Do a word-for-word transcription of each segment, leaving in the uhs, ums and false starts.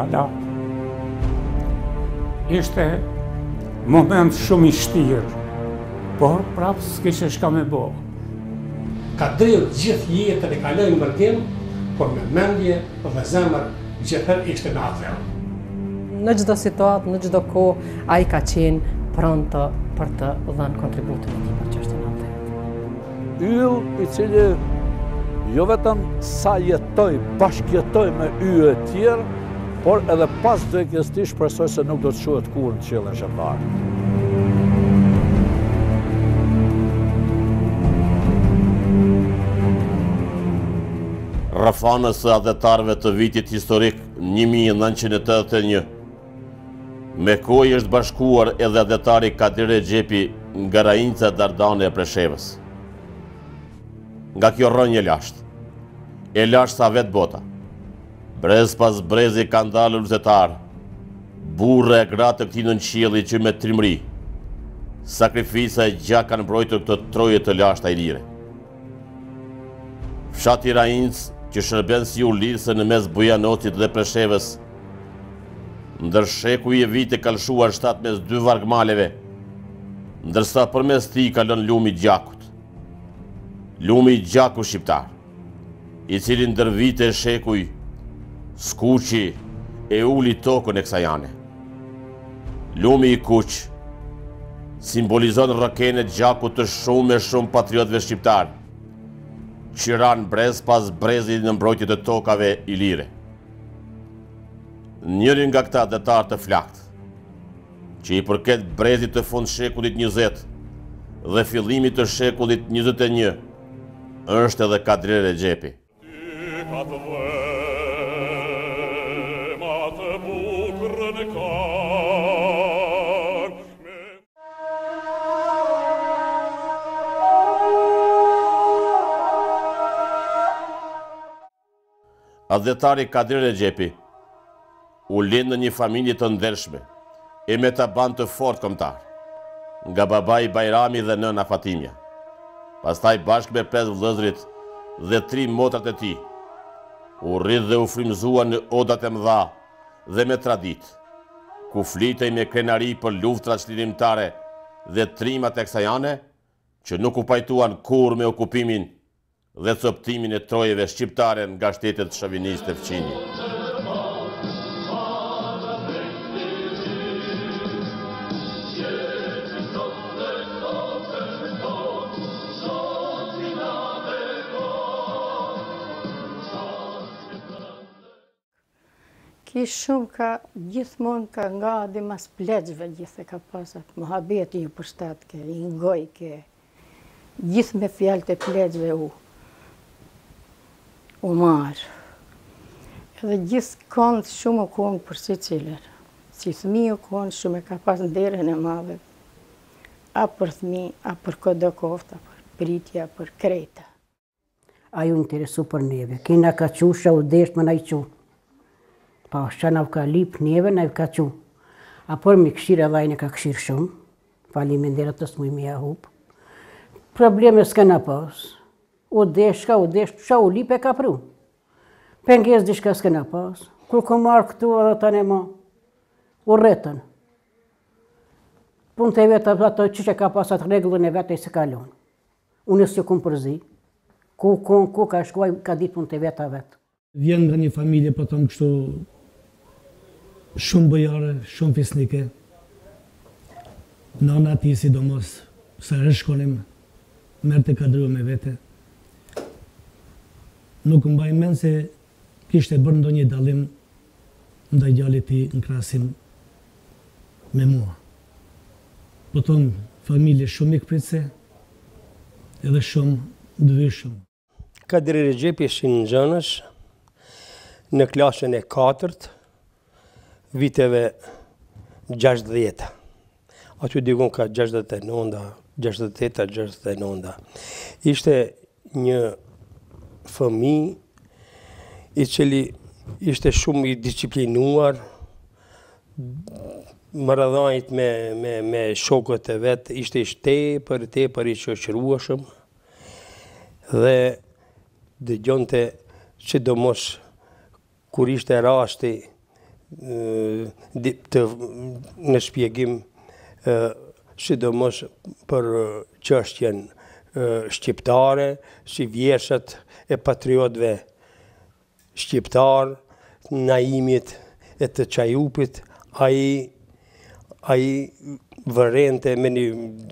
fjala. Ishte moment shumë i shtirë, por prapë s'kishe shka me bo. Ka drejt gjithë jetën e kaloi në mërgim, por me mendje dhe zemër gjithër ishte në atë. Në çdo situatë, në çdo kohë, ai ka qenë pronto për të dhënë kontributin e tij për çështjen e atëherë. Yll i cili jo vetëm sa jetoj, bashkjetoj me yll e tjerë, por edhe pas vdekjes tij shpresoj se nuk do të quhet kurrë në qiellin shqiptar. Rrëfanës së adhetarëve të vitit historik një mijë e nëntëqind e tetëdhjetë e një. Me kohë është bashkuar edhe adhetari Kadir Rexhepi nga Rainca Dardane e Preshevës. Nga kjo rrënje lashtë, e lashtë sa vetë bota, brez pas brezi ka ndalë lutetar, burre e gratë të këtij nënqielli që me trimëri, sakrifisa e gjak kanë mbrojtur këtë troje të lashtë ajrire. Fshati Rainc, që shërben si ulirëse në mes Bujanocit dhe Preshevës, ndër shekuj e vite ka lshuar shtat mes dy vargmaleve, ndërsa përmes tij kalon lumi i gjakut. Lumi i gjakut shqiptar, i cili ndër vite e shekuj skuqi e uli tokën e kësaj ane. Lumi i kuq simbolizon rrëken e gjakut të shumë e shumë patriotëve shqiptar, që ranë brez pas brezi në mbrojtje të tokave ilire. Njëri nga këta adhetar të flakt, që i përket brezit të fund shekullit njëzet dhe fillimit të shekullit njëzet e një, është edhe Kadir Rexhepi. Adhetari Kadir Rexhepi u lind në një familje të ndershme e me taban të fortë kombëtar, nga babai Bajrami dhe nëna Fatimja. Pastaj bashkë me pesë vëllezërit dhe tri motrat e tij, u rrit dhe u frymëzua në odat e mëdha dhe me traditë, ku flitej me krenari për luftrat çlirimtare dhe trimat e kësaj ane, që nuk u pajtuan kurrë me okupimin dhe coptimin e trojeve shqiptare nga shtetet shoviniste fqinje. Ki shumë ka, gjithmonë ka nga dhe mas pleqve gjithë e ka pasat, mohabet një përshtat ke, i ngoj ke, gjithë me fjalët e pleqve u, u marë. Edhe gjithë konë shumë u konë për si cilër, si thmi u konë shumë e ka pas nderën e madhe, a për thmi, a për kodo kofta, a për pritja, a për kreta. A ju interesu për neve, kina ka qusha u desht më na i qu. Pa, që na ka lip neve, na i ka qu. A për mi këshirë edhe ajnë ka këshirë shumë, faliminderit të smuj me ja hup. Probleme s'ka na pas. U desh, shka u desh, qa u lip e ka pru. Penges dishka s'ka na pas. Kur ku marrë këtu edhe tani ma, u rretën. Punë të vetë ato që që ka pas atë regullën e vetë e se kalon. Unë s'ju kumë përzi. Ku, ku, ku ka shkuaj, ka ditë punë të vetë a vetë. Vjen nga një familje, po thëmë kështu, shumë bëjare, shumë fisnike. Nana ati sidomos, sa rëshkonim, mërë të kadru me vete. Nuk mbaj men se kishte bërë ndonjë dalim ndaj djalit ti në krasim me mua. Po thëmë, familje shumë ikpritse, edhe shumë dëvishëm. Kadir Rexhepi ishin në gjënësh, në klasën e katërt, viteve gjashtëdhjetë. Aty dikun ka gjashtëdhjetë e nënda, gjashtëdhjetë, gjashtëdhjetë e nënda. Ishte një fëmijë i cili ishte shumë i disiplinuar, më rëdhajt me, me, me shokët e vetë, ishte i tepër, tepër i shoqërueshëm dhe dëgjonte sidomos kur ishte rasti të, në shpjegim, sidomos për çështjen shqiptare, si vjeshat e patriotëve shqiptar, naimit e të Çajupit, ai ai vërente me një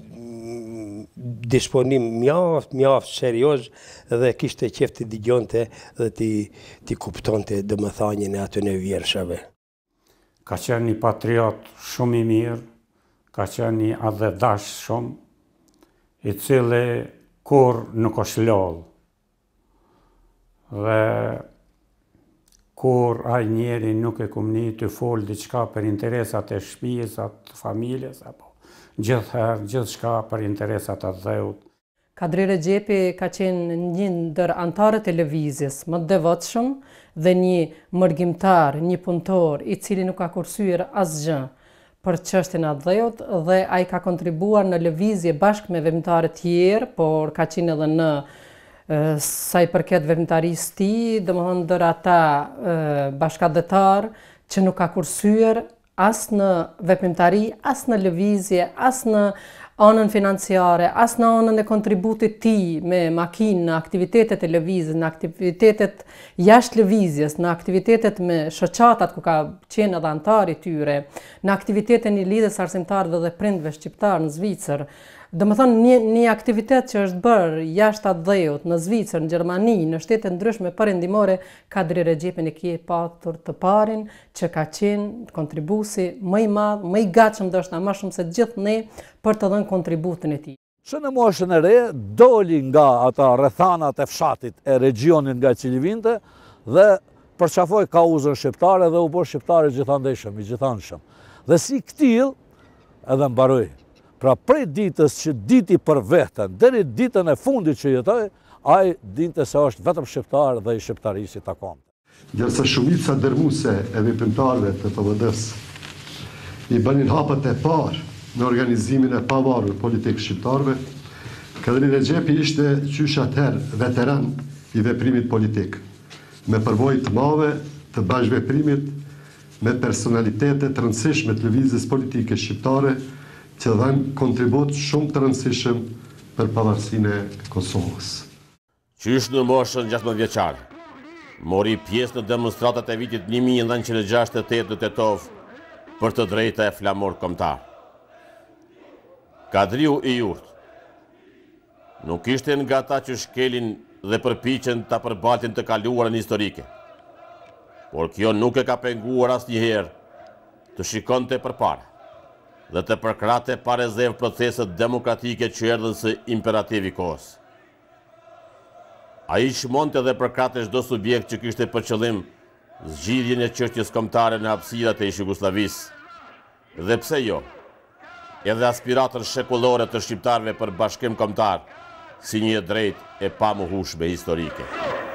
disponim mjaft, mjaft serioz dhe kishte qef të digjonte dhe të, të kuptonte domethënien e atyre vjershave. Ka qenë një patriot shumë i mirë, ka qenë një adhedash shumë, i cili kur nuk është lodh. Dhe kur ai njeri nuk e kumni të folë diçka për interesat e shtëpisë, atë familjes, apo gjithherë, gjithçka për interesat të dheut. Kadri Rexhepi ka qenë një ndër antarët e lëvizjes më të devotshëm dhe një mërgjimtar, një punëtor i cili nuk ka kursyer asgjë për çështjen e dheut dhe ai ka kontribuar në lëvizje bashkë me veprimtarë të tjerë, por ka qenë edhe në sa i përket veprimtarisë së tij, domethënë ndër ata bashkëdhetar që nuk ka kursyer as në veprimtari, as në lëvizje, as në anën financiare, as në anën e kontributit tij me makinë në aktivitetet e lëvizjes, në aktivitetet jashtë lëvizjes, në aktivitetet me shoqatat ku ka qenë edhe antar i tyre, në aktivitetin e lidhjes arsimtarëve dhe prindve shqiptar në Zvicër. Domethënë një, një aktivitet që është bërë jashtë atë dheut në Zvicër, në Gjermani, në shtete ndryshme perëndimore, Kadri Rexhepi e kje patur të parin që ka qenë kontribuesi më i madh, më i gatshëm ndoshta më shumë se gjithë ne për të dhënë kontributin e tij. Që në moshën e re doli nga ata rrethanat e fshatit e regionit nga i cili vinte dhe përqafoi kauzën shqiptare dhe u bë shqiptare gjithandejshëm, i gjithanshëm. Dhe si ktill edhe mbaroi. Pra prej ditës që diti për veten, deri ditën e fundit që jetoi, ai dinte se është vetëm shqiptar dhe i shqiptarisë i takon. Ndërsa shumica dërmuese e veprimtarëve të P V D-s i bënin hapët e parë në organizimin e pavarur politik shqiptarëve, Kadri Rexhepi ishte qysh atëherë veteran i veprimit politik, me përvojë të mëdha të bashkëveprimit me personalitete të rëndësishme të lëvizjes politike shqiptare, që dhanë kontribut shumë të rëndësishëm për pavarësinë e Kosovës. Qysh në moshën gjashtëdhjetë vjeçare, mori pjesë në demonstratat e vitit një mijë nëntëqind e gjashtëdhjetë e tetë në Tetov për të drejta e flamur kombëtar. Kadriu i Jurt nuk ishte nga ata që shkelin dhe përpiqen ta përbaltin të kaluarën historike, por kjo nuk e ka penguar asnjëherë të shikonte përpara dhe të përkrate pa rezervë proceset demokratike që erdhën së imperativi kohës. Ai shmonte dhe përkrate çdo subjekt që kishte për qëllim zgjidhjen e çështjes kombëtare në hapësirat e Jugosllavisë. Dhe pse jo, edhe aspiratën shekullore të shqiptarëve për bashkim kombëtar, si një drejtë e pamohueshme historike.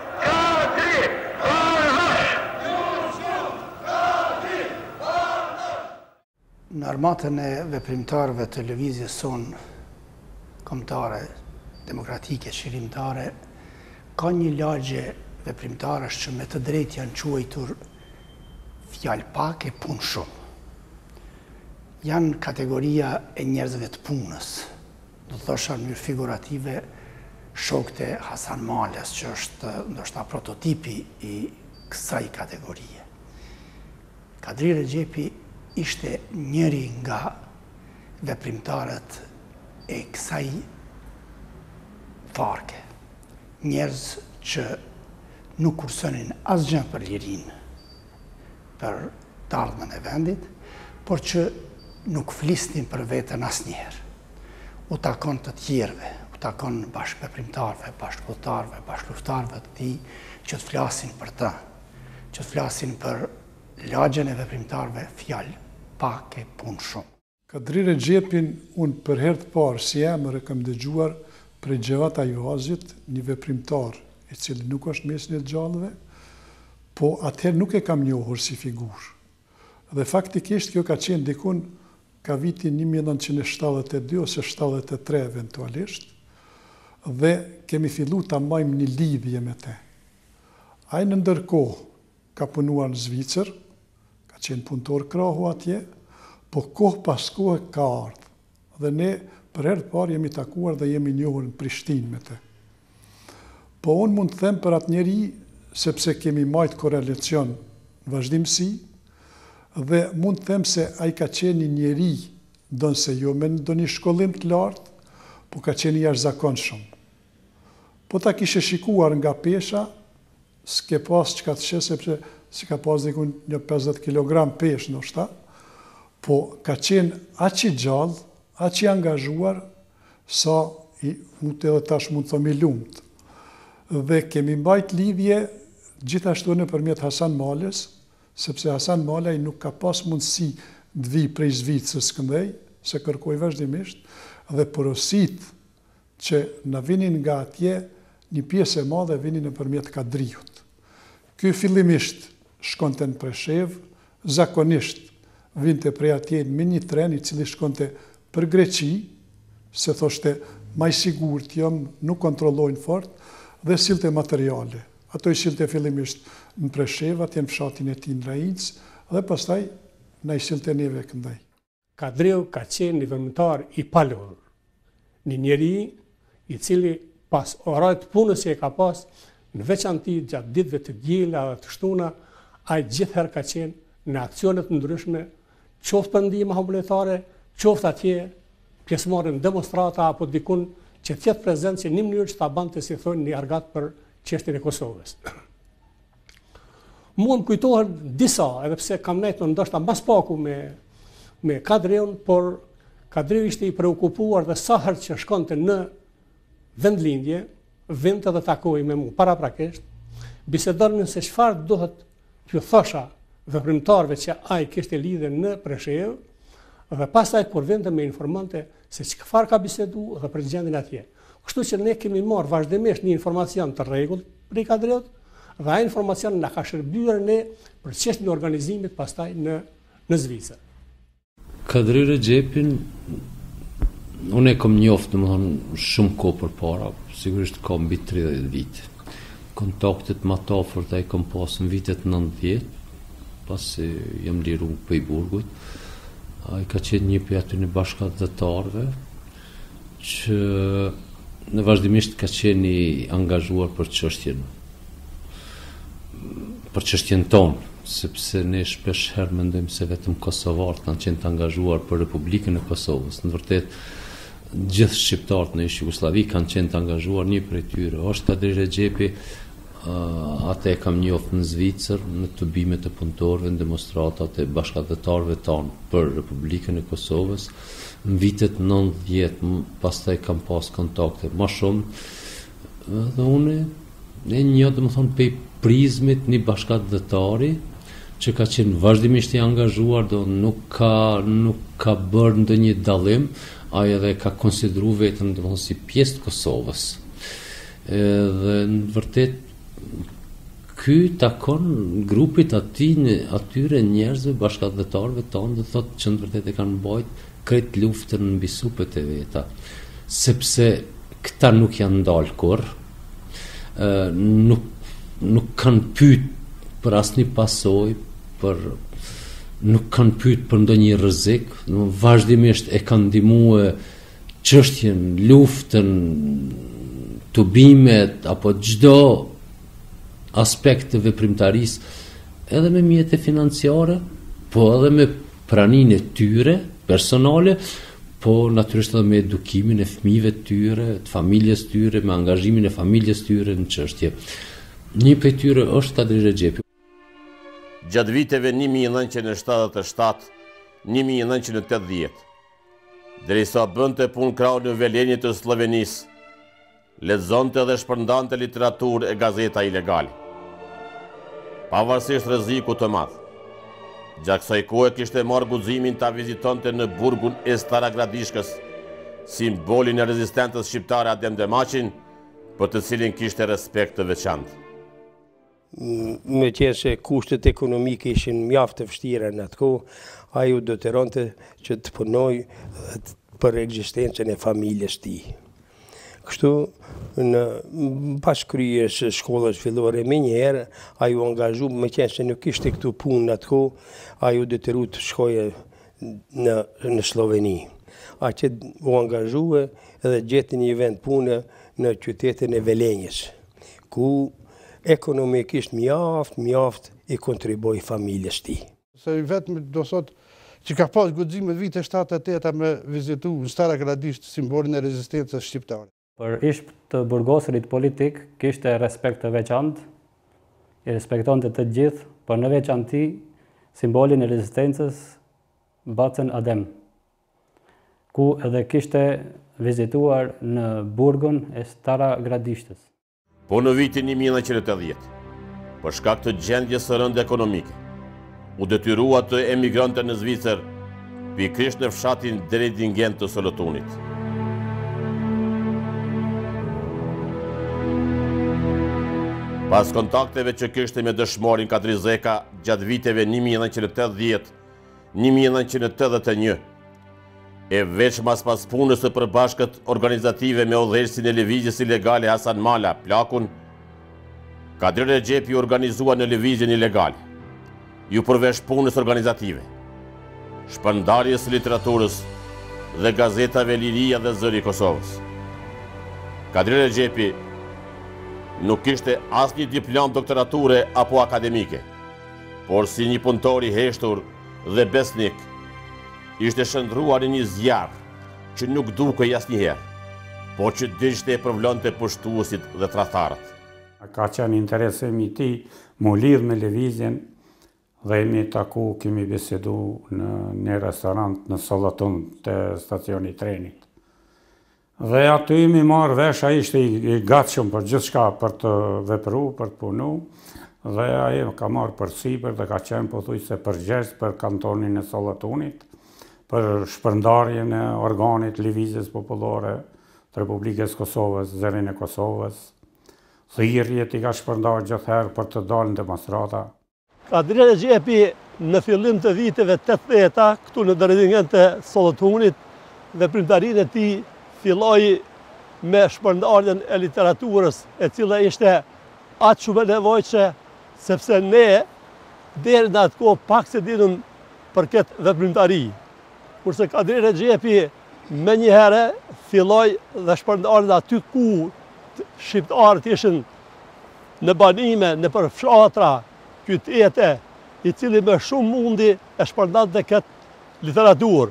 Në armatën e veprimtarëve të lëvizjes sonë kombëtare, demokratike, çlirimtare, ka një lagje veprimtarësh që me të drejtë janë quajtur fjalë pak e punë shumë. Janë kategoria e njerëzve të punës, do të thosha në mënyrë figurative shokët e Hasan Males, që është ndoshta prototipi i kësaj kategorie. Kadri Rexhepi ishte njëri nga veprimtarët e kësaj farke. Njerëz që nuk kursonin asgjë për lirinë, për të ardhmen e vendit, por që nuk flisnin për veten asnjëherë. U takon të tjerëve, u takon bashkëveprimtarëve, bashkëpunëtarëve, bashkëluftarëve të tij që të flasin për të, që të flasin për lagjen e veprimtarëve, fjalë pak e punë shumë. Kadri Rexhepin unë për herë të parë si emër e kam dëgjuar prej Xhevat Ajvazit, një veprimtar i cili nuk është mesin e gjallëve, po atëherë nuk e kam njohur si figurë. Dhe faktikisht kjo ka qenë dikun ka vitin një mijë nëntëqind e shtatëdhjetë e dy ose shtatëdhjetë e tre eventualisht, dhe kemi fillu ta mbajmë një lidhje me te. Ai në ndërkohë ka punuar në Zvicër, ka ka qenë punëtor krahu atje, po kohë pas kohë ka ardhë. Dhe ne për herë të parë jemi takuar dhe jemi njohur në Prishtinë me të. Po unë mund të them për atë njeri, sepse kemi majtë korelacion në vazhdimësi, dhe mund të them se ai ka qenë një njeri, do nëse jo me do një shkollim të lartë, po ka qenë jashtëzakonshëm. Po ta kishe shikuar nga pesha, s'ke pas që ka të shë, sepse si ka pas dikun një pesëdhjetë kilogram pesh në shta, po ka qenë aq i gjallë, aq i angazhuar, sa i, mund të edhe tash mund të thëmi lumët. Dhe kemi mbajt lidhje gjithashtu në përmjet Hasan Malës, sepse Hasan Malaj nuk ka pas mundësi të vi prej Zvicrës këndej, se kërkoj vazhdimisht, dhe porosit që në vinin nga atje, një pjesë e madhe vinin në përmjet Kadriut. Ky fillimisht shkonte në Preshev, zakonisht vinte prej atje me një tren i cili shkonte për Greqi, se thoshte maj sigur të jam, nuk kontrollojnë fort, dhe silte materiale. Ato i silte fillimisht në Preshev, atje në fshatin e ti në Rajinc, dhe pastaj na i silte neve këndaj. Kadriu ka qenë një vërmëtar i palur, një njeri i cili pas orajt punës që e ka pas, në veçanti gjatë ditëve të gjela dhe të shtuna, a i gjithëherë ka qenë në aksionet ndryshme, qoftë për ndihmë humanitar, qoftë atje pjesëmarrje në demonstrata apo dikun që tjetë prezent që një mënyrë që ta bante si thonë një argat për çështjen e Kosovës. Mua më kujtohen disa, edhe pse kam nejtë në ndoshta mbas paku me, me Kadriun, por Kadriu ishte i preokupuar dhe sa herë që shkonte në vendlindje, vinte dhe takoi me mua paraprakisht, bisedonin se çfarë duhet t'ju thosha veprimtarëve që ai kishte lidhje në Preshev, dhe pastaj kur vinte me informante se çfarë ka bisedu dhe për gjendjen atje. Kështu që ne kemi marrë vazhdimisht një informacion të rregullt prej Kadriut, dhe ai informacion na ka shërbyer ne për çështjen e organizimit pastaj në në Zvicër. Kadri Recepin unë e kam njoftë domethënë shumë kohë përpara, sigurisht ka mbi tridhjetë vite. Kontaktet më të afërt ai kam pas në vitet nëntëdhjetë, pasi jam liru për i Burgut. Ai ka qenë një për aty në bashkëdhëtarëve që në vazhdimisht ka qenë i angazhuar për çështjen për çështjen tonë, sepse ne shpesh herë mendojmë se vetëm kosovarët kanë qenë të angazhuar për Republikën e Kosovës. Në vërtet gjithë shqiptarët në Jugosllavi kanë qenë të angazhuar, një prej tyre është Kadri Recepi. Uh, atë e kam njoftë në Zvicër, në të bimet e punëtorëve, në demonstratat e bashkëdhëtarëve tanë për Republikën e Kosovës. Në vitet nëntëdhjetë, pastaj kam pas kontakte më shumë, dhe unë e një, dhe më thonë, pe prizmit një bashkëdhëtari që ka qenë vazhdimisht i angazhuar, do nuk ka, nuk ka bërë ndonjë dallim, ai edhe ka konsideru vetëm, dhe më thonë, si pjesë të Kosovës. E, dhe në vërtet, ky takon grupit aty në atyre njerëzve bashkëdhëtarëve tonë dhe thotë që në vërtet e kanë mbajt krejt luftën mbi supet e veta, sepse këta nuk janë ndalë kur, nuk, nuk kanë pyet për asnjë pasojë, për nuk kanë pyet për ndonjë rrezik, vazhdimisht e kanë ndihmuar çështjen, luftën, tubimet apo çdo aspekt të veprimtarisë, edhe me mjete financiare, po edhe me praninë e tyre personale, po natyrisht edhe me edukimin e fëmijëve të tyre, të familjes tyre, me angazhimin e familjes tyre në çështje. Një prej tyre është Kadri Recepi. Gjatë viteve një mijë e nëntëqind e shtatëdhjetë e shtatë - një mijë e nëntëqind e tetëdhjetë, derisa bënte punë krau në velenjet të Slovenisë, lexonte dhe shpërndante literaturë e gazeta ilegale. Pavarësisht rrezikut të madh, gjatë kësaj kohe kishte marrë guximin ta vizitonte në burgun e Staragradishkës, simbolin e rezistencës shqiptare Adem Demaçin, për të cilin kishte respekt të veçantë. Me qenë se kushtet ekonomike ishin mjaft të vështira në atë kohë, ai u detyronte që të punoj për ekzistencën e familjes tij. Kështu, në bashkëkryer shkollës fillore me njëherë, a ju angazhu, me qenë se nuk ishte këtu punë në atë kohë, a ju detyru të shkoje në, në Sloveni. A që u angazhue edhe gjeti një vend punë në qytetin e Velenjës, ku ekonomikisht mjaft, mjaft i kontriboj familjes ti. Se vetëm do thot që ka pas guxime vite shtatëdhjetë e teta me vizitu në Stara Gradisht simbolin e rezistencës shqiptare. Për ish të burgosurit politik, kishte respekt të veçantë, i respekton të të gjithë, për në veçanti simbolin e rezistencës Bacën Adem, ku edhe kishte vizituar në burgun e Stara Gradishtës. Po në vitin një mijë e nëntëqind e tetëdhjetë, për shkak të gjendjes së rëndë ekonomike, u detyrua të emigrante në Zvicër, pikërisht në fshatin Deredingen të Solotunit. Pas kontakteve që kishte me dëshmorin Kadri Zeka gjatë viteve një mijë e nëntëqind e tetëdhjetë - një mijë e nëntëqind e tetëdhjetë e një, e veç mas pas punës së përbashkët organizative me udhëheqësin e lëvizjes ilegale Hasan Mala, Plakun, Kadri Rexhepi organizua në lëvizjen ilegale, ju përveç punës organizative, shpërndarjes së literaturës dhe gazetave Liria dhe Zëri i Kosovës. Kadri Rexhepi nuk kishte asnjë diplom doktorature apo akademike, por si një punëtor i heshtur dhe besnik, ishte shndruar në një zjarr që nuk dukej asnjëherë, por që diçte e përvlonte pushtuesit dhe tradhtarët. Ka qenë interesim i tij mu lidh me lëvizjen dhe jemi taku, kemi bisedu në një restorant në Sollatun të stacioni trenit. Dhe aty mi marrë vesh, a ishte i gatshëm për gjithçka për të vepru, për të punu, dhe ai ka marrë për sipër dhe ka qenë pothuajse përgjegjës për kantonin e Sollatunit, për shpërndarjen e organit lëvizjes popullore të Republikës Kosovës, Zërin e Kosovës. Thirrjet i ka shpërndar gjithherë për të dalë në demonstrata. Kadri Rexhepi në fillim të viteve tetëdhjetë, këtu në Deredingen të Sollatunit, veprimtarinë e tij filloi me shpërndarjen e literaturës, e cila ishte aq shumë e nevojshme, sepse ne deri në atë kohë pak se dinëm për këtë veprimtari. Kurse Kadri Rexhepi me njëherë filloi dhe shpërndarjen aty ku shqiptarët ishin në banime, në për fshatra, qytete, i cili me shumë mundi e shpërndat dhe këtë literaturë.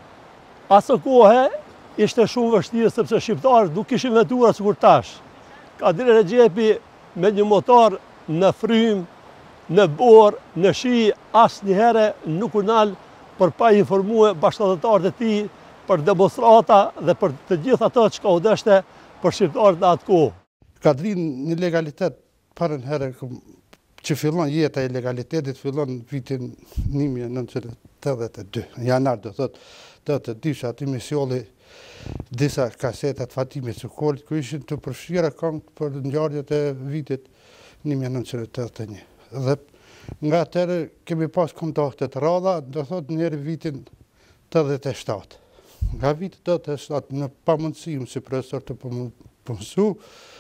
Asë kohë ishte shumë vështirë sepse shqiptarët nuk ishin vetura sikur tash. Kadri Rexhepi me një motor në frym, në borë, në shi, asnjëherë nuk u nal për pa informue bashkëdhëtarët e tij për demonstrata dhe për të gjithë ato që ka u deshte për shqiptarët në atë kohë. Kadri një legalitet parën herë që fillon jeta e legalitetit fillon vitin një mijë e nëntëqind e tetëdhjetë e dy. Janar do thot tetëdhjetë e dy aty me sjolli disa kasetat Fatime Sukolit, ku ishin të përfshira këngë për ngjarjet e vitit një mijë e nëntëqind e tetëdhjetë e një. Dhe nga atëherë kemi pas kontakte të rralla, do thot njëri vitin tetëdhjetë e shtatë. Nga viti tetëdhjetë e shtatë në pamundësi si profesor të punësu,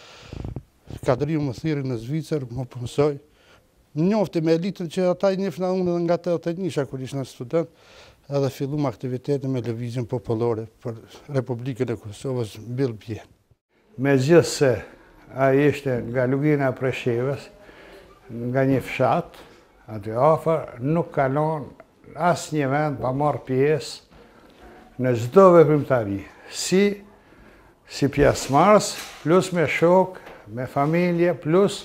Kadriu më thirri në Zvicër, më punësoj. Njofti me elitën që ata i njefna unë dhe nga tetëdhjetë e një kur ishna student, edhe fillum aktivitetin me lëvizjen popullore për Republikën e Kosovës mbyll bje. Megjithse ai ishte nga Lugina e Preshevës, nga një fshat, aty afër, nuk kalon asnjë vend pa marrë pjesë në çdo veprimtari, si si pjesëmarrës, plus me shok, me familje, plus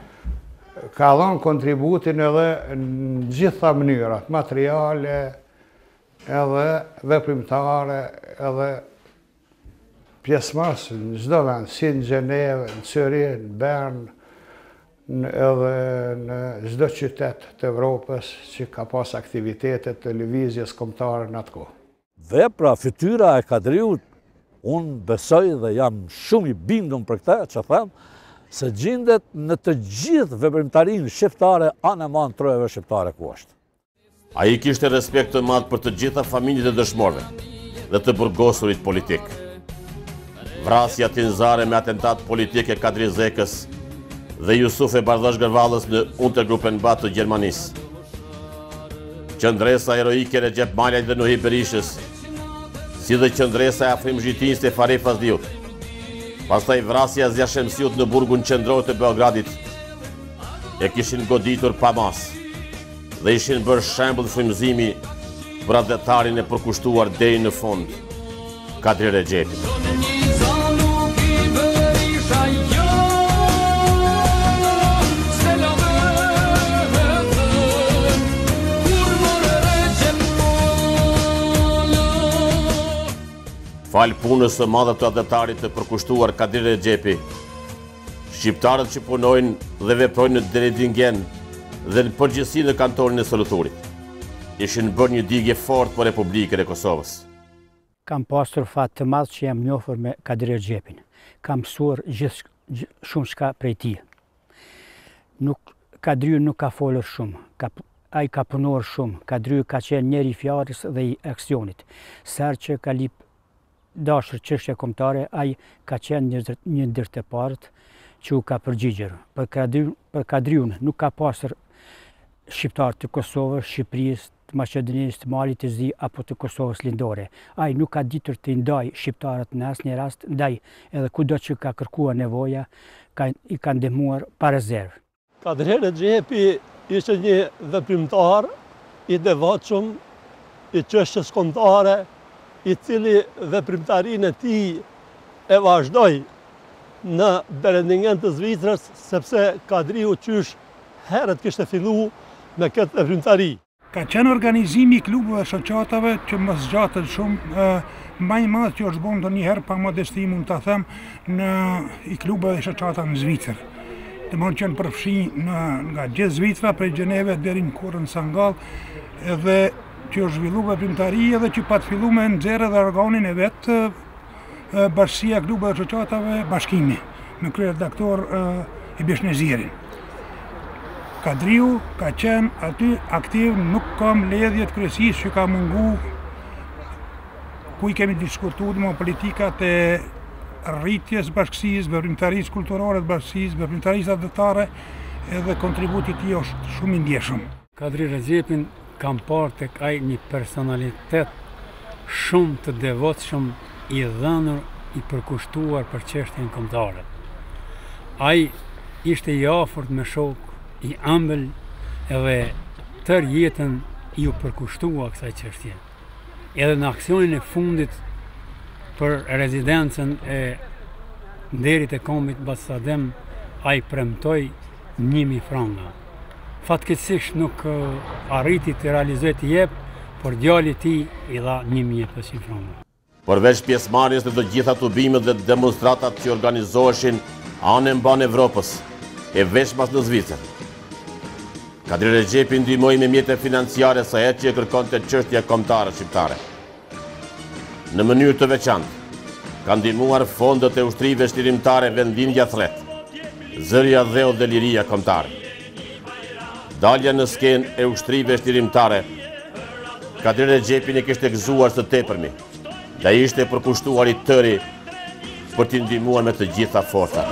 ka dhënë kontributin edhe në gjitha mënyrat, materiale, edhe veprimtare, edhe pjesëmarrës në çdo vend, si në Gjenevë, në Zürish, në Bern, edhe në çdo qytet të Evropës që ka pas aktivitetet të lëvizjes kombëtare në atë kohë. Vepra, fytyra e Kadriut, unë besoj dhe jam shumë i bindur për këtë që them, se gjendet në të gjithë veprimtarinë shqiptare anë e manë trojeve shqiptare ku është. A i kishte respekt të madh për të gjitha familjet e dëshmorëve dhe të burgosurit politik. vrasja tinzare me atentat politike Kadri Zekës dhe Jusuf e Bardhash Gërvallës në Untergruppenbad të Gjermanisë. Qëndresa heroike Recep Maljaj dhe Nuhi Berishës, si dhe qëndresa e Afrim Zhitinës të Fari Fazliut. Pastaj vrasja Zja Shemsiut në burgun qendror të Beogradit e kishin goditur pa mas dhe ishin bërë shembull frymëzimi për adetarin e përkushtuar deri në fund, Kadri Rexhepi. Falë punës së madhe të adetarit të përkushtuar Kadri Rexhepi, shqiptarët që punojnë dhe veprojnë në Deledingen dhe në përgjithësi në kantonin e Soluturit ishin bërë një digje fort për Republikën e Kosovës. Kam pasur fat të madh që jam njohur me Kadri Rexhepin. Kam mësuar gjithë shumë shka prej tij. Nuk Kadriu nuk ka folur shumë, ka ai ka punuar shumë. Kadriu ka qenë njeri i fjalës dhe i aksionit. Sa që ka lip dashur çështje kombëtare, ai ka qenë një ndër të parët që u ka përgjigjur. Për Kadriun, për Kadriun nuk ka pasur shqiptar të Kosovës, Shqipërisë, të Maqedonisë, të Malit, të Zi apo të Kosovës lindore. Ai nuk ka ditur të ndaj shqiptarët në asnjë rast, ndaj edhe kudo që ka kërkuar nevoja, ka, i ka ndihmuar pa rezervë. Kadri Rexhepi ishte një veprimtar i devotshëm, i çështjes kombëtare, i cili veprimtarinë e tij e vazhdoi në Deledingen të Zvicrës, sepse Kadriu qysh herët kishte fillu me këtë veprimtari. Ka qenë organizimi i klubeve shoqatave që më zgjatën shumë, më i madh që është bën ndonjëherë pa modesti mund ta them në i klubeve shoqata në Zvicër. Të mund qenë përfshi në nga gjithë Zvicra, prej Gjeneve deri në Kurrën Sangall, edhe që është zhvillu veprimtari edhe që pat fillu me nxjerrë dhe organin e vetë Bashkia e Klubeve Shoqatave Bashkimi, me kryeredaktor i Bishnezirin. Kadriu ka qenë aty aktiv, nuk kam ledhjet kryesisht që ka mungu ku i kemi diskutuar më politikat e rritjes bashkësisë, veprimtarisë kulturore të bashkësisë, veprimtarisë adetare, edhe kontributi i tij është shumë i ndjeshëm. Kadri Rexhepin kam parë tek ai një personalitet shumë të devotshëm, i dhënur, i përkushtuar për çështjen kombëtare. Ai ishte i afërt me shok, i ëmbël, edhe tër jetën i u përkushtua kësaj çështje. Edhe në aksionin e fundit për rezidencën e nderit e kombit Basadem, ai premtoi një mijë franga. Fatkeqësisht nuk arriti të realizojë të jep, por djali i tij i dha një mijë e pesëqind franga. Përveç pjesëmarrjes në të gjitha tubimet dhe demonstratat që organizoheshin anë mban Evropës, e veçmas në Zvicër, Kadri Rexhepi ndihmoi me mjete financiare sa herë që e kërkonte çështja kombëtare shqiptare. Në mënyrë të veçantë, ka ndihmuar fondet e ushtrive shtirimtare vendlindja thret, zëria dheu dhe liria kombëtare. Dalja në skenë e ushtrive shtirimtare, Kadri Rexhepi e kishte gëzuar së tepërmi, dhe ishte përkushtuar i tëri për t'i ndihmuar me të gjitha forcat.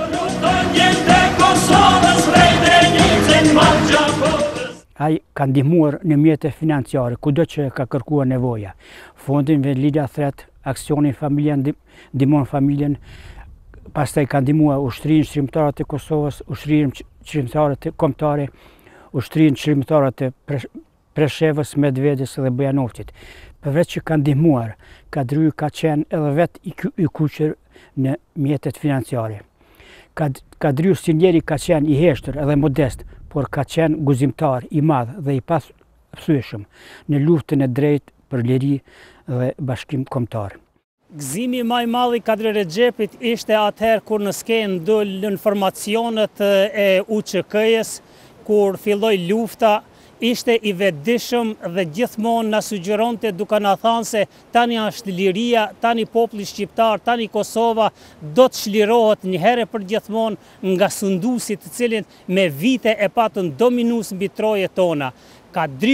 Ai ka ndihmuar në mjete financiare, kudo që ka kërkuar nevoja. Fondin vendlindja thret, aksionin familjen, ndihmon familjen, pastaj ka ndihmuar ushtrinë shtirimtare të Kosovës, ushtrinë shtirimtare të kombëtare, ushtrinë shtirimtare të Preshevës, Medvedës dhe Bujanovcit. Përveç që ka ndihmuar, Kadriu ka qenë edhe vetë i kuqër në mjetet financiare. Kadriu si njeri ka qenë i heshtër edhe modest, por ka qenë guzimtar i madh dhe i pasueshëm në luftën e drejtë për liri dhe bashkim kombëtar. Gëzimi më i madh i Kadri Rexhepit ishte atëherë kur në skenë dolën informacionet e U Q K-s, kur filloi lufta. Ishte i vetëdijshëm dhe gjithmonë na sugjeronte duke na thënë se tani është liria, tani populli shqiptar, tani Kosova do të çlirohet një herë për gjithmonë nga sunduesit të cilin me vite e patën dominues mbi trojet tona. Kadriu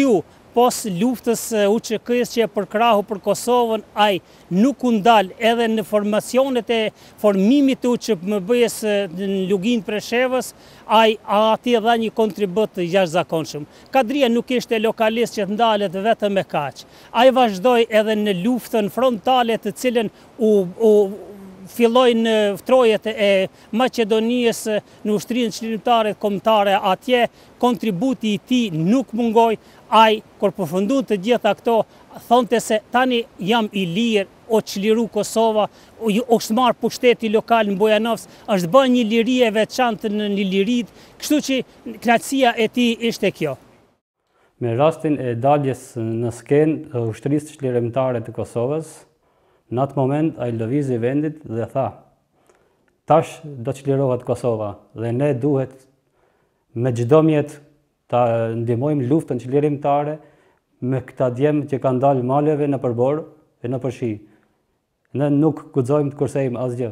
pos luftës U Q K-s që e përkrahu për Kosovën, ai nuk u ndal edhe në formacionet e formimit të U Q M B-s në Lugin Preshevës, ai ati dha një kontribut të jashtëzakonshëm. Kadria nuk ishte lokalist që të ndalet vetëm me kaq. Ai vazhdoi edhe në luftën frontale të cilën u, u filloi në trojet e Maqedonisë në ushtrinë çlirimtare kombëtare, atje kontributi i tij nuk mungoi. Ai, kur përfundon të gjitha këto, thonte se tani jam i lirë, o çliru Kosova, është marrë pushteti lokal në Bujanovc, është bërë një liri e veçantë në një lirit, kështu që kënaqësia e tij ishte kjo. Me rastin e daljes në skenë të ushtrisë çlirimtare të Kosovës, në atë moment ai lëvizi vendit dhe tha: tash do çlirohet Kosova dhe ne duhet me çdo mjet ta ndihmojmë luftën çlirimtare me këta djemë që kanë dalë maleve në përbor e në përshi. Ne nuk guxojmë të kursejmë asgjë.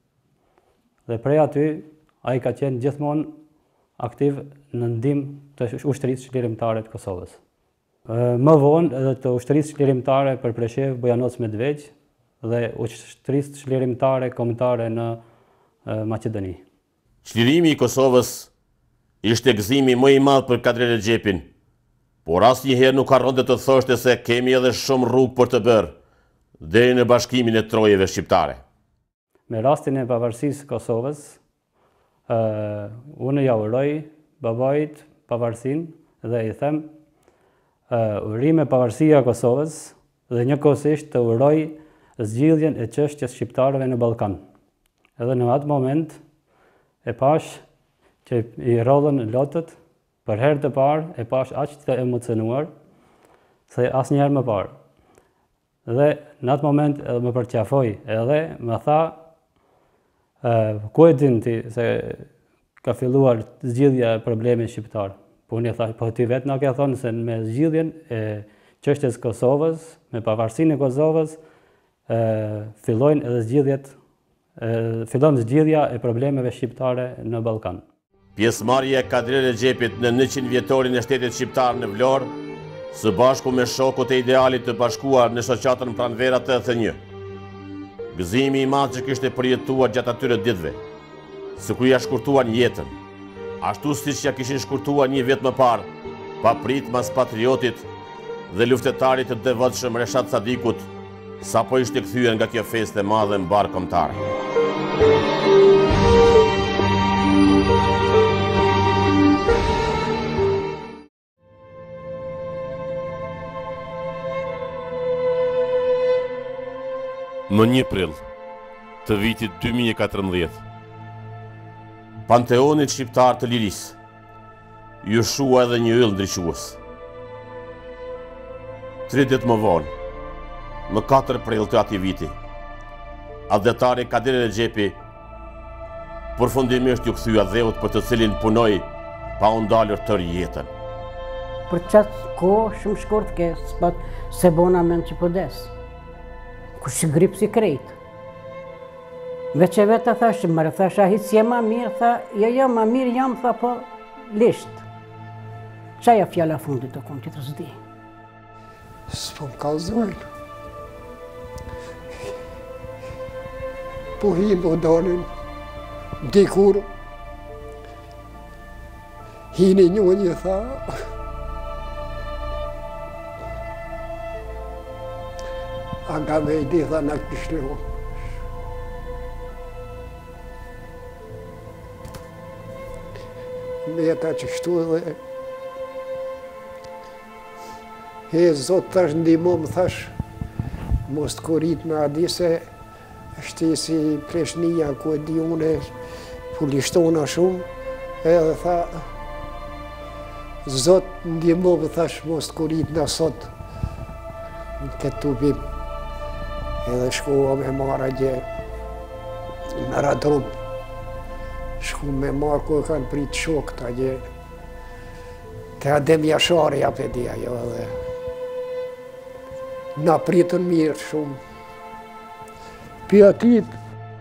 Dhe prej aty, ai ka qenë gjithmonë aktiv në ndihmë të ushtrisë çlirimtare të Kosovës. Më vonë edhe të ushtrisë çlirimtare për Preshev, Bujanoc, Medveq dhe ushtrisë çlirimtare kombëtare në Maqedoni. Çlirimi i Kosovës ishte gëzimi më i madh për Kadri Rexhepin, por asnjëherë nuk harronte të thoshte se kemi edhe shumë rrugë për të bërë deri në bashkimin e trojeve shqiptare. Me rastin e pavarësisë Kosovës, uh, unë ja uroj babait pavarësinë dhe i them uh, urime pavarësia e Kosovës dhe njëkohësisht të uroj zgjidhjen e çështjes shqiptarëve në Ballkan. Edhe në atë moment e pash që i rodhën lotët, për herë të parë e pash aq të emocionuar se asnjëherë më parë. Dhe në atë moment edhe më përqafoi, edhe më tha, ku e din ti se ka filluar zgjidhja e problemit shqiptar? Po unë tha, po ti vetë na ke thonë se me zgjidhjen e çështjes Kosovës, me pavarësinë e Kosovës, fillojnë edhe zgjidhjet, fillon zgjidhja e problemeve shqiptare në Ballkan. Pjesëmarrja e Kadri Rexhepit në njëqind vjetorin e shtetit shqiptar në Vlorë, së bashku me shokut e idealit të bashkuar në shoqatën pranvera të e një. Gëzimi i madh që kishte përjetuar gjatë atyre ditëve, së ku ja shkurtuan jetën, ashtu siç ja kishin shkurtuar një vit më parë, pa prit mas patriotit dhe luftetarit të devotshëm Reshat Sadikut, sapo ishte kthyer nga kjo festë e madhe mbar kombëtare. Më një prill të vitit dy mijë e katërmbëdhjetë, Panteonit shqiptar të lirisë ju shua edhe një yll ndriçues. Tri ditë më vonë, më katër prill të atij viti, adhetari Kadri Rexhepi përfundimisht ju kthya dheut për të cilin punoi pa u ndalur tërë jetën. Për qatë kohë shumë shkurt ke s'pat se bona mend që pëdes. Ku që grip si krejt. Veç e vetë thash që mërë, thash ahit si e ma mirë, tha, jo, jo, ma mirë jam, tha, po, lisht. Qaja fjalla fundit të kom që të zdi? S'po më kalzojnë. Po hi më dalin, dikur, hini një një, tha, a nga me i di, tha, në kështu. Meta që shtu dhe he, Zot, thash, ndimo më thash, mos të korit me adi se është si Preshnia, ku e di une, ku lishtona shumë, edhe tha, Zot, ndimo më thash, mos të korit në sot, në këtë tubim. Edhe shkova me marra gje në radon. Shku me marrë ku e kanë pritë shokët a gje. Te Adem Jashari ja për dhja, jo edhe. Na pritën mirë shumë. Për atit,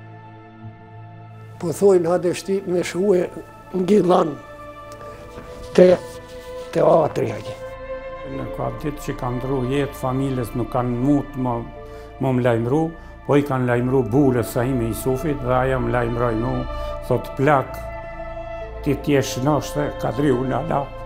po thojnë hadeshti me shue në Gilan, te teatri a gje. Në ka ditë që kanë ndru jetë, familjes nuk kanë mut më, më më lajmëru, po i kanë lajmëru bulës sa ime Isufit dhe aja më lajmëroj mu, thot plak, ti t'jesh noshte, Kadriu në lap.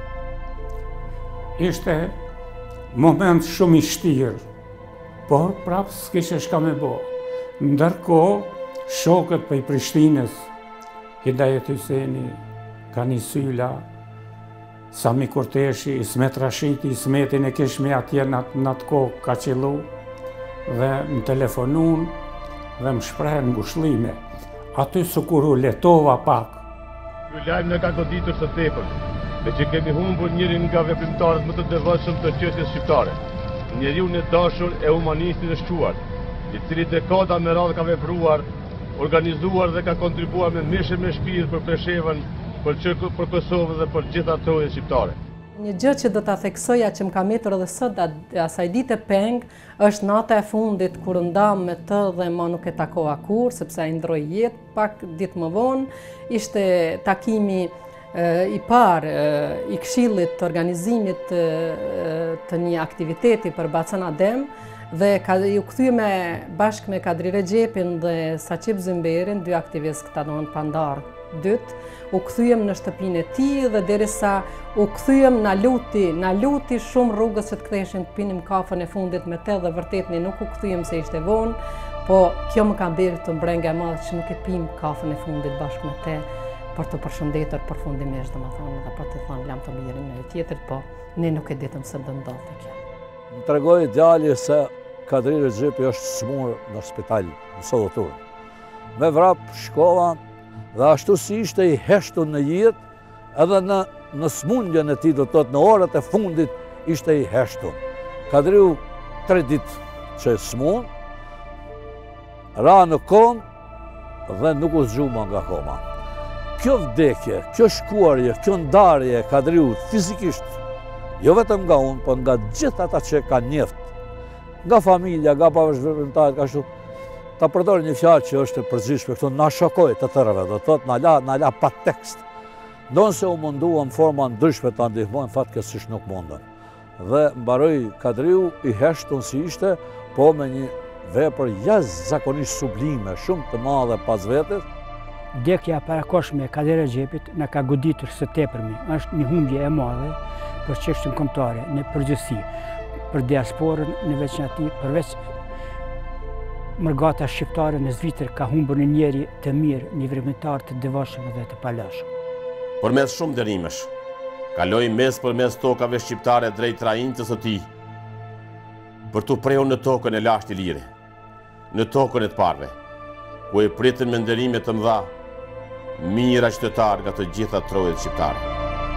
Ishte moment shumë i shtirë, por prapë s'kishe shka me bo. Ndërko, shokët për i Prishtinës, Hidajet Hyseni, Kani Syla, Sami Kurteshi, Ismet Rashiti, Ismetin e kishme atje në atë kohë ka qëllu dhe më telefonun dhe më shprehen ngushlime. Aty së kur u letova pak. Ky lajm në ka goditur së tepër, me që kemi humbur njërin nga veprimtarët më të devotshëm të çështjes shqiptare, njeriu i dashur e humanistit e shquar, i cili dekada me radhë ka vepruar, organizuar dhe ka kontribuar me mishë me shpirt për Preshevën, për Qërku, për Kosovë dhe për gjitha trojet shqiptare. Një gjë që do ta theksoja që më ka metur edhe sot asaj dite peng, është nata e fundit kur ndam me të dhe ma nuk e takova kur, sepse ai ndroi jetë pak ditë më vonë. Ishte takimi i parë i Këshillit të organizimit të një aktiviteti për Bacan Adem dhe ju kthyeme bashkë me Kadri Rexhepin dhe Saqip Zymberin, dy aktivistë këta donë pandar dytë, u kthyem në shtëpinë e tij dhe derisa u kthyem na luti, na luti shumë rrugës që të ktheheshin të pinim kafën e fundit me te dhe vërtet ne nuk u kthyem se ishte vonë, po kjo më ka bërë të mbrenga e madhe që nuk e pim kafën e fundit bashkë me te për të përshëndetur përfundimisht, domethënë, dhe për të thënë lam të mirin e tjetër, po ne nuk e ditëm se do ndodhte kjo. Më tregoi djali se Kadri Rexhepi është smur në spital në Sollëtur. Me vrap shkova dhe ashtu si ishte i heshtun në jetë, edhe në, në smundjen e tij, do të thotë në orët e fundit ishte i heshtun. Kadriu tre ditë që smun, ra në kom dhe nuk u zgjuma nga koma. Kjo vdekje, kjo shkuarje, kjo ndarje e Kadriut fizikisht, jo vetëm nga unë, por nga gjithë ata që ka njeft, nga familja, nga bashkëpunëtarët, ka ashtu, ta përdor një fjalë që është e përgjithshme këtu, na shokoi të tërëve, do thotë na la na la pa tekst. Ndonse u munduam forma ndryshme ta ndihmojnë, fatkeqësisht nuk mundën. Dhe mbaroi Kadriu i heshtun si ishte, po me një vepër jashtëzakonisht sublime, shumë të madhe pas vetes. Vdekja parakoshme e Kadri Rexhepit na ka goditur së tepërmi. Është një humbje e madhe për çështjen kombëtare në përgjithësi, për diasporën në veçantë, përveç mërgata shqiptare në Zvicër ka humbur një njeri të mirë, një veprimtar të devotshëm dhe të palashëm. Përmes shumë dënimesh, kaloi mes përmes tokave shqiptare drejt trajnicës së tij, për t'u prehur në tokën e lashtë i lirë, në tokën e të parëve, ku e pritën me nderime të mëdha mijëra qytetarë nga të gjitha trojet shqiptare.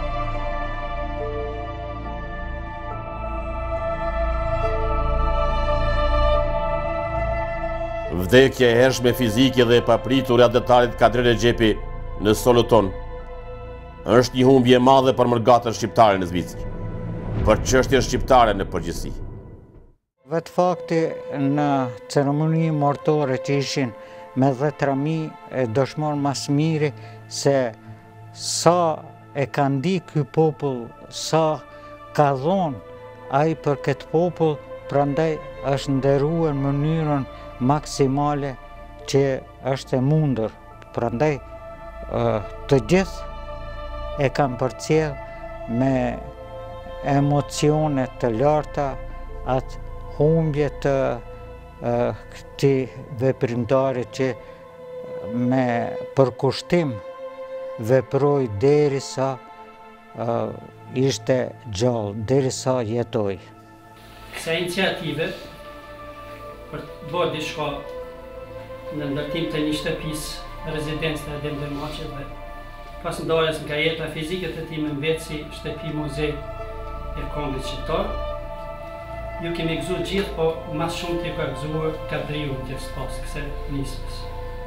Vdekja e hershme fizike dhe e papritur e adetarit Kadri Rexhepi në Soloton është një humbje e madhe për mërgatën shqiptare në Zvicër, për çështjen shqiptare në përgjithësi. Vetë fakti në ceremoni martore që ishin me dhjetra mijë e dëshmon mas miri se sa e ka ndi ky popull, sa ka dhonë ai për këtë popull, prandaj është nderuar në mënyrën maksimale që është e mundur. Prandaj të gjithë e kanë përcjell me emocione të larta atë humbje të këtij veprimtari që me përkushtim veproi derisa ishte gjallë, derisa jetoi. Kësa iniciative për të bërë diçka në ndërtim të një shtëpis rezidencë të Adem Dermaçi dhe pas ndarjes nga jeta fizike të tij me mbetë si shtëpi muze e kombit shqiptar. Ju kemi gëzuar gjithë, po mas shumë të ka gëzuar Kadriu në tjesë pas këse nismës.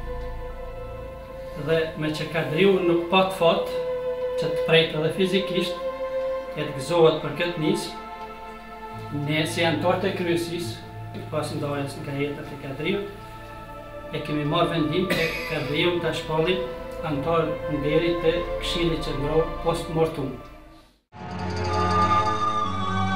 Dhe me që Kadriu nuk pat fat që të prejtë edhe fizikisht, e të gëzohet për këtë nismë, ne si anëtarët e kryesisë, pas ndarjes nga jeta e Kadriut, e kemi marrë vendim që Kadriu ta shpallim anëtar nderit të Këshillit Qendror post mortum.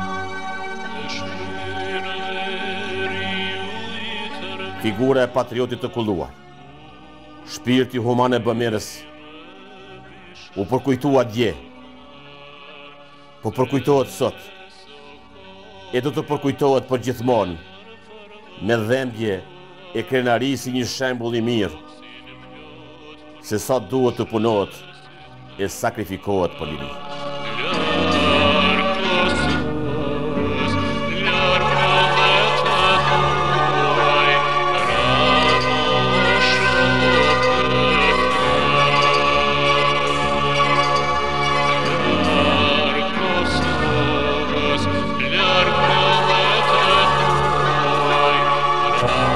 figura e patriotit të kulluar. Shpirti human e bëmirës u përkujtua dje, po përkujtohet sot, e do të përkujtohet për gjithmonë, me dhembje e krenari si një shembull i mirë, se sa duhet të punohet e sakrifikohet për liri. Thank you.